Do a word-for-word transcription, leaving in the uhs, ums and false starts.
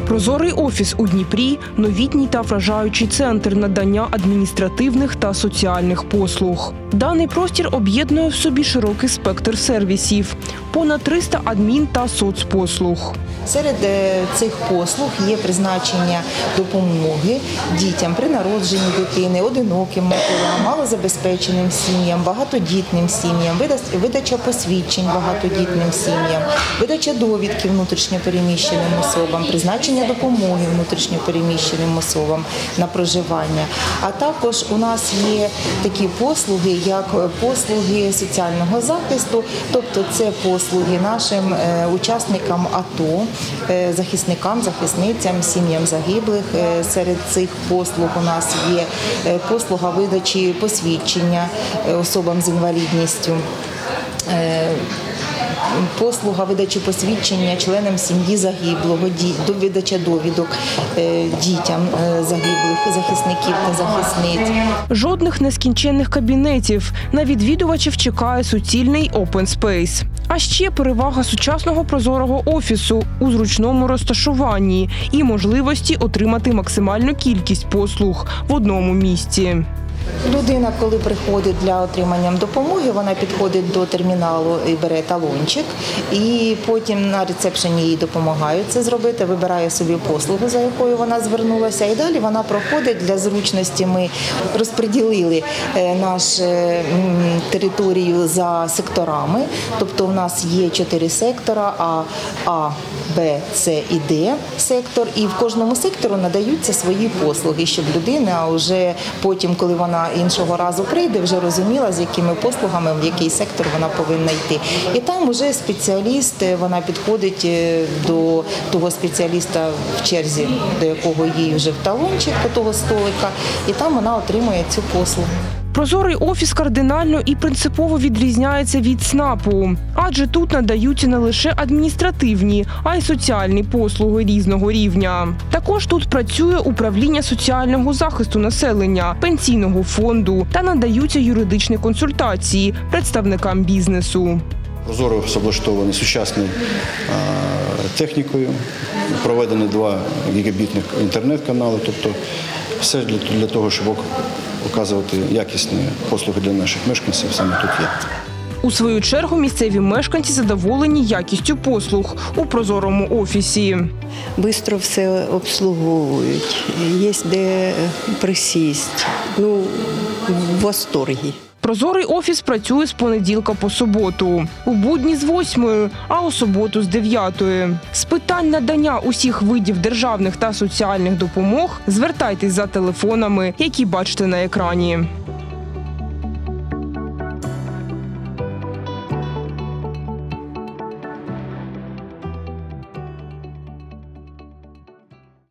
Прозорий офіс у Дніпрі – новітній та вражаючий центр надання адміністративних та соціальних послуг. Даний простір об'єднує в собі широкий спектр сервісів – понад триста адмін- та соцпослуг. Серед цих послуг є призначення допомоги дітям при народженні дитини, одиноким матерям, малозабезпеченим сім'ям, багатодітним сім'ям, видача посвідчень багатодітним сім'ям, видача довідки внутрішньопереміщеним особам, призначення допомоги внутрішньопереміщеним особам на проживання. А також у нас є такі послуги, як послуги соціального захисту, тобто це послуги нашим учасникам АТО, захисникам, захисницям, сім'ям загиблих. Серед цих послуг у нас є послуга видачі посвідчення особам з інвалідністю, послуга видачі посвідчення членам сім'ї загиблого, видача довідок дітям загиблих, захисників та захисниць. Жодних нескінченних кабінетів. На відвідувачів чекає суцільний open space. А ще перевага сучасного прозорого офісу у зручному розташуванні і можливості отримати максимальну кількість послуг в одному місці. Людина, коли приходить для отримання допомоги, вона підходить до терміналу і бере талончик, і потім на рецепшені їй допомагають це зробити, вибирає собі послугу, за якою вона звернулася, і далі вона проходить. Для зручності ми розподілили нашу територію за секторами, тобто у нас є чотири сектора – А, А, Б, С і Д сектор, і в кожному сектору надаються свої послуги, щоб людина вже потім, коли вона іншого разу прийде, вже розуміла, з якими послугами, в який сектор вона повинна йти. І там вже спеціаліст, вона підходить до того спеціаліста в черзі, до якого їй вже в талончик, до того столика, і там вона отримує цю послугу. Прозорий офіс кардинально і принципово відрізняється від СНАПу, адже тут надаються не лише адміністративні, а й соціальні послуги різного рівня. Також тут працює управління соціального захисту населення, пенсійного фонду та надаються юридичні консультації представникам бізнесу. Прозорий офіс облаштований сучасною технікою, проведені два гігабітних інтернет-канали, тобто все для того, щоб оказувати якісні послуги для наших мешканців, саме тут є. У свою чергу місцеві мешканці задоволені якістю послуг у прозорому офісі. Швидко все обслуговують, є де присісти, ну, в восторгі. Прозорий офіс працює з понеділка по суботу. У будні з восьмої, а у суботу з дев'ятої. З питань надання усіх видів державних та соціальних допомог звертайтесь за телефонами, які бачите на екрані.